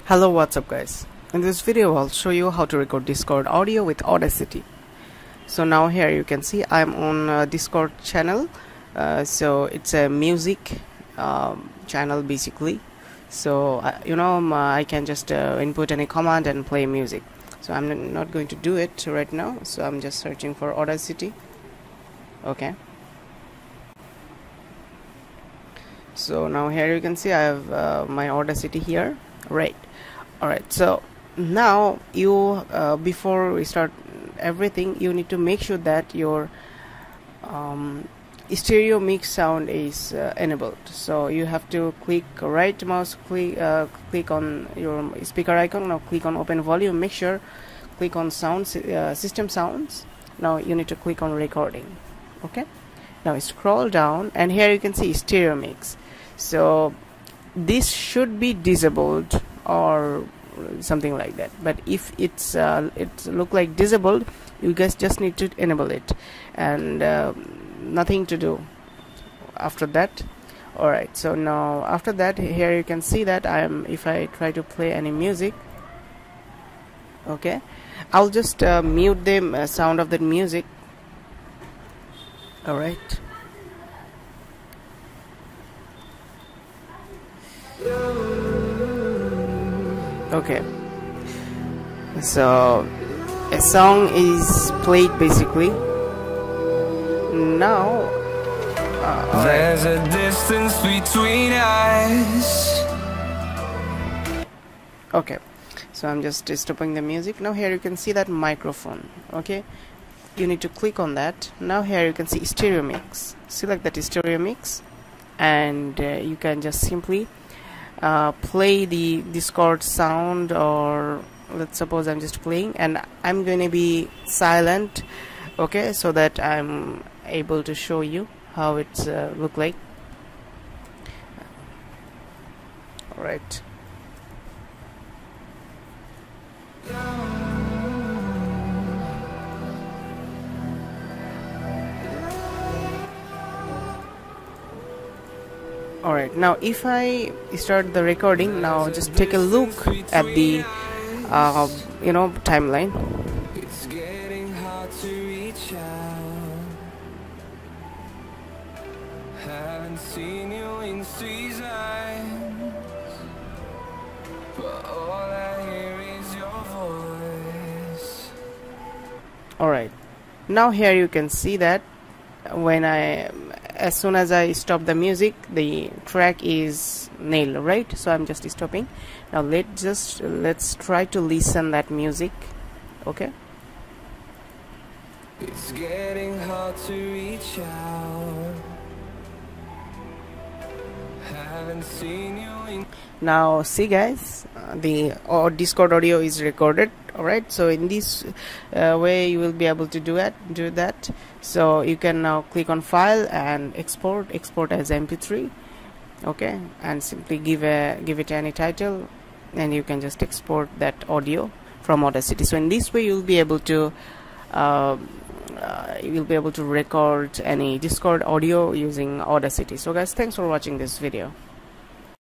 Hello, what's up guys? In this video I'll show you how to record Discord audio with Audacity. So now here you can see I'm on Discord channel. So it's a music channel basically. So I can just input any command and play music. So I'm not going to do it right now. So I'm just searching for Audacity. Okay. So now here you can see I have my Audacity here. Right. Alright, so now you before we start everything, you need to make sure that your stereo mix sound is enabled. So you have to click right mouse click on your speaker icon. Now click on open volume, make sure click on sounds, system sounds. Now you need to click on recording. Okay, now scroll down and here you can see stereo mix. So this should be disabled or something like that, but if it's look like disabled, you guys just need to enable it and nothing to do after that. Alright, so now after that here you can see that if I try to play any music, okay, I'll just mute the sound of that music. Alright, okay, so a song is played basically. Now there's a distance between us. Okay, so I'm just stopping the music. Now here you can see that microphone. Okay, you need to click on that. Now here you can see stereo mix. Select that stereo mix and you can just simply play the Discord sound, or let's suppose I'm just playing and I'm going to be silent, okay, so that I'm able to show you how it's look like. Alright, alright, now if I start the recording, now just take a look at the timeline. It's getting hard to reach out. Haven't seen you in seasons, but all I hear is your voice. Alright, now here you can see that when as soon as I stop the music, the track is nailed, right? So I'm just stopping. Now let's try to listen that music. Okay, it's getting hard to reach out. Haven't seen you in. Now see guys, the Discord audio is recorded. Alright, so in this way you will be able to do that. So you can now click on file and export as MP3. Okay, and simply give it any title and you can just export that audio from Audacity. So in this way you'll be able to record any Discord audio using Audacity. So guys, thanks for watching this video.